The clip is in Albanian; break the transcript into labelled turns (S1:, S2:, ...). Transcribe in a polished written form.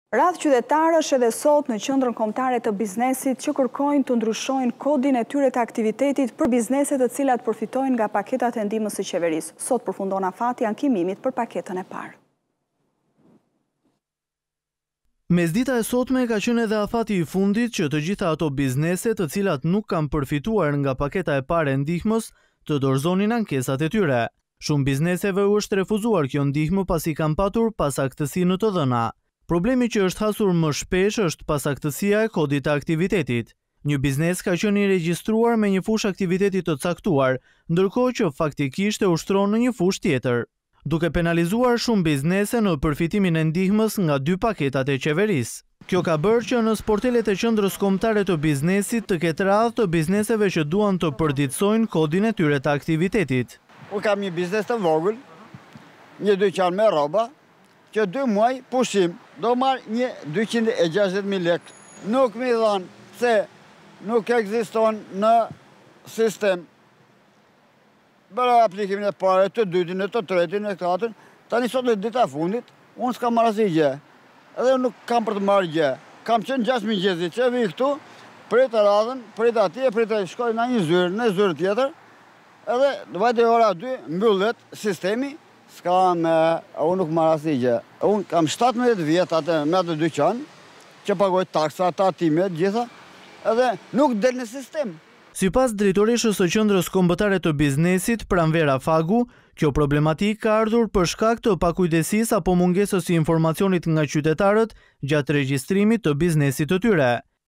S1: Radhë qytetarësh edhe sot në qendrën kombëtare të biznesit që kërkojnë të ndryshojnë kodin e tyre të aktivitetit për bizneset të cilat përfitojnë nga paketat e ndihmës së qeverisë. Sot përfundon afati ankimimit për paketën e parë.
S2: Mesdita e sotme ka qenë edhe afati i fundit që të gjitha ato biznese të cilat nuk kanë përfituar nga paketa e parë e ndihmës të dorëzonin ankesat e tyre. Shumë bizneseve u është refuzuar kjo ndihmë pasi kanë patur pasaktësi në të dhëna. Problemi që është hasur më shpesh është pasaktësia e kodit të aktivitetit. Një biznes ka qenë i regjistruar me një fushë aktiviteti të caktuar, ndërkohë që faktikisht e ushtron në një fushë tjetër, duke penalizuar shumë biznese në përfitimin e ndihmës nga dy paketat e qeverisë. Kjo ka bërë që në sportelet e qendrës kombëtare të biznesit të ketë radhë të bizneseve që duan të përditësojnë kodin e tyre të aktivitetit.
S3: Unë kam një biznes të vogël, një dyqan me rroba, që 2 muaj pushim do marrë një 260.000 lekë. Nuk mi dhanë se nuk ekziston në sistem. Bëra aplikimin e pare, të dytin, të tretin, të katërin, tani sot e dita fundit, unë s'kam marrë asnjë gjë. Edhe nuk kam për të marrë gjë. Kam qenë 6 mëngjesi, që vi këtu, prej të radhën, prej të atje, prej të shkoj në një zyrë, në zyrë tjetër, edhe vajte ora 2, mbyllet sistemi, unë nuk marrë asnjë gjë. Unë kam 17 vjet atë me atë dyqan, që pagoj taksa, tatimet, gjitha, edhe nuk del në sistem.
S2: Sipas drejtoreshës së qendrës kombëtare të biznesit, Pranvera Fagu, kjo problematik ka ardhur për shkak të pakujdesisë apo mungesës së informacionit nga qytetarët gjatë regjistrimit të biznesit të tyre.